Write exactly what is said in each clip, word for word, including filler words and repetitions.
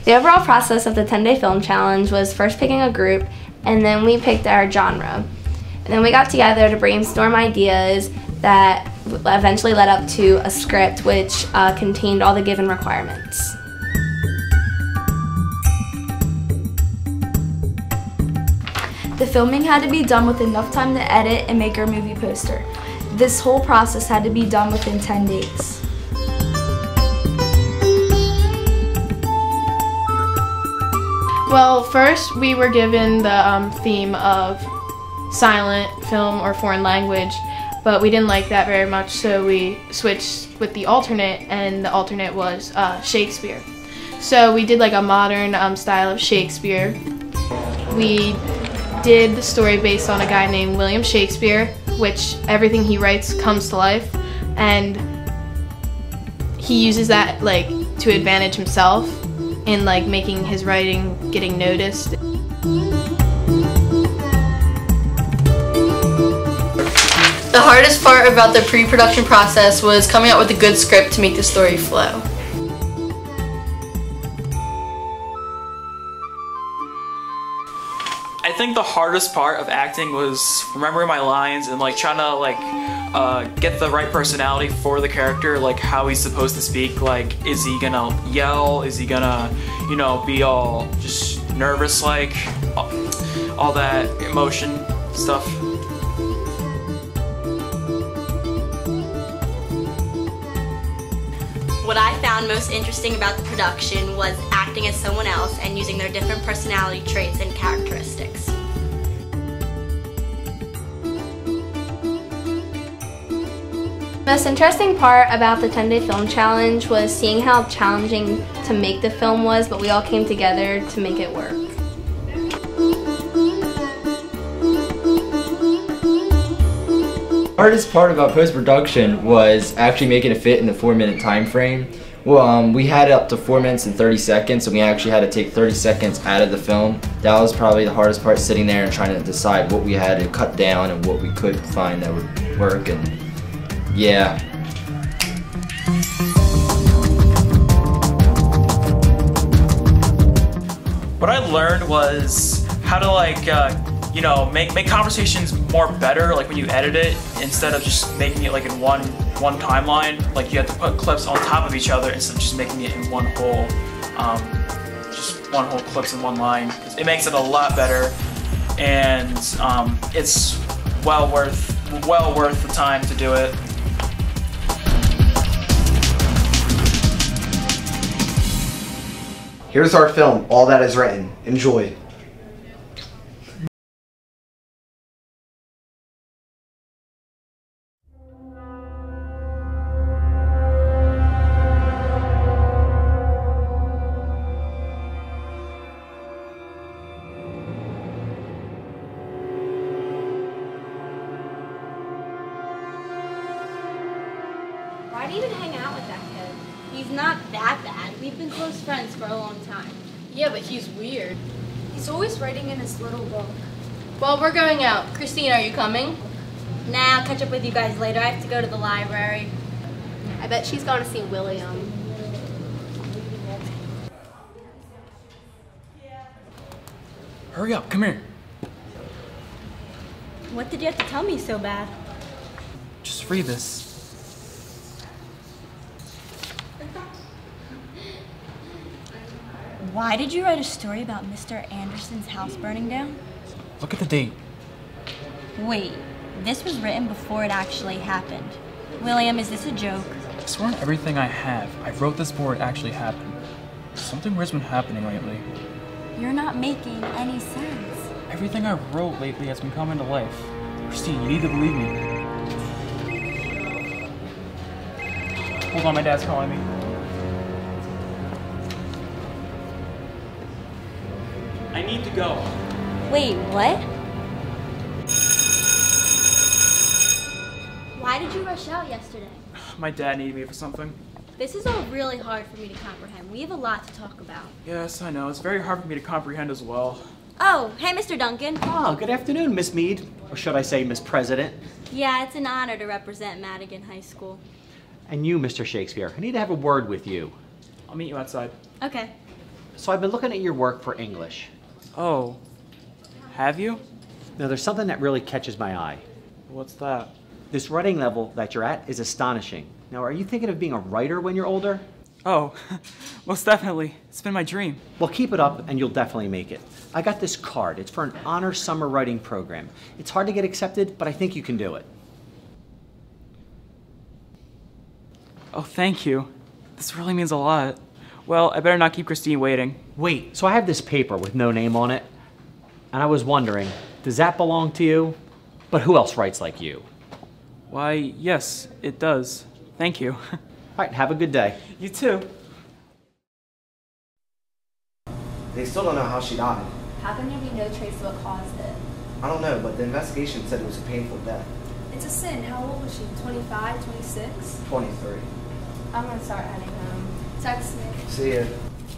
The overall process of the ten day film challenge was first picking a group, and then we picked our genre. And then we got together to brainstorm ideas that eventually led up to a script which uh, contained all the given requirements. The filming had to be done with enough time to edit and make our movie poster. This whole process had to be done within ten days. Well, first we were given the um, theme of silent film or foreign language, but we didn't like that very much, so we switched with the alternate, and the alternate was uh, Shakespeare. So we did like a modern um, style of Shakespeare. We did the story based on a guy named William Shakespeare, which everything he writes comes to life, and he uses that like to advantage himself in like making his writing getting noticed. The hardest part about the pre-production process was coming up with a good script to make the story flow. I think the hardest part of acting was remembering my lines and like trying to like uh, get the right personality for the character, like how he's supposed to speak. Like, is he gonna yell? Is he gonna, you know, be all just nervous, like all that emotion stuff? What I found most interesting about the production was acting as someone else and using their different personality traits and characteristics. The most interesting part about the ten day film challenge was seeing how challenging to make the film was, but we all came together to make it work. The hardest part about post-production was actually making it fit in the four minute time frame. Well, um, we had it up to four minutes and thirty seconds, and we actually had to take thirty seconds out of the film. That was probably the hardest part, sitting there and trying to decide what we had to cut down and what we could find that would work, and yeah. What I learned was how to like, uh, you know, make make conversations more better. Like when you edit it, instead of just making it like in one one timeline, like you have to put clips on top of each other instead of just making it in one whole, um, just one whole clips in one line. It makes it a lot better, and um, it's well worth well worth the time to do it. Here's our film, All That Is Written. Enjoy. Why do you even hang out with that kid? He's not that bad. We've been close friends for a long time. Yeah, but he's weird. He's always writing in his little book. Well, we're going out. Christine, are you coming? Nah, I'll catch up with you guys later. I have to go to the library. I bet she's going to see William. Hurry up, come here. What did you have to tell me so bad? Just read this. Why did you write a story about Mister Anderson's house burning down? Look at the date. Wait, this was written before it actually happened. William, is this a joke? I swear on everything I have, I wrote this before it actually happened. Something weird's been happening lately. You're not making any sense. Everything I wrote lately has been coming to life. Christine, you need to believe me. Hold on, my dad's calling me. I need to go. Wait, what? Why did you rush out yesterday? My dad needed me for something. This is all really hard for me to comprehend. We have a lot to talk about. Yes, I know. It's very hard for me to comprehend as well. Oh, hey, Mister Duncan. Oh, good afternoon, Miss Mead. Or should I say, Miss President? Yeah, it's an honor to represent Madigan High School. And you, Mister Shakespeare, I need to have a word with you. I'll meet you outside. Okay. So I've been looking at your work for English. Oh, have you? Now there's something that really catches my eye. What's that? This writing level that you're at is astonishing. Now, are you thinking of being a writer when you're older? Oh, most definitely. It's been my dream. Well, keep it up and you'll definitely make it. I got this card. It's for an honor summer writing program. It's hard to get accepted, but I think you can do it. Oh, thank you. This really means a lot. Well, I better not keep Christine waiting. Wait, so I have this paper with no name on it, and I was wondering, does that belong to you? But who else writes like you? Why, yes, it does. Thank you. All right, have a good day. You too. They still don't know how she died. How can there be no trace of what caused it? I don't know, but the investigation said it was a painful death. It's a sin. How old was she? twenty-five, twenty-six? twenty-three. I'm gonna start heading home. Text me. See ya.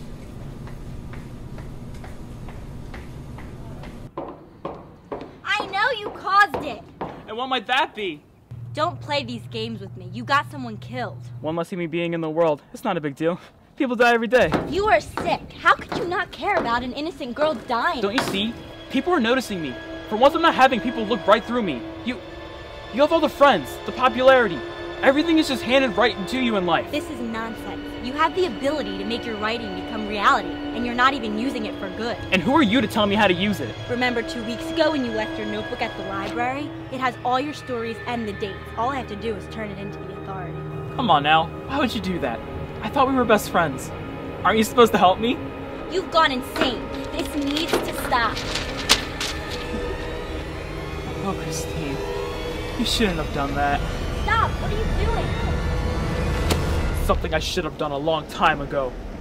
I know you caused it. And what might that be? Don't play these games with me. You got someone killed. One less human being in the world. It's not a big deal. People die every day. You are sick. How could you not care about an innocent girl dying? Don't you see? People are noticing me. For once, I'm not having people look right through me. You, you have all the friends, the popularity. Everything is just handed right into you in life. This is nonsense. You have the ability to make your writing become reality, and you're not even using it for good. And who are you to tell me how to use it? Remember two weeks ago when you left your notebook at the library? It has all your stories and the dates. All I have to do is turn it into the authority. Come on now. Why would you do that? I thought we were best friends. Aren't you supposed to help me? You've gone insane. This needs to stop. Oh, Christine. You shouldn't have done that. Stop! What are you doing? Something I should have done a long time ago.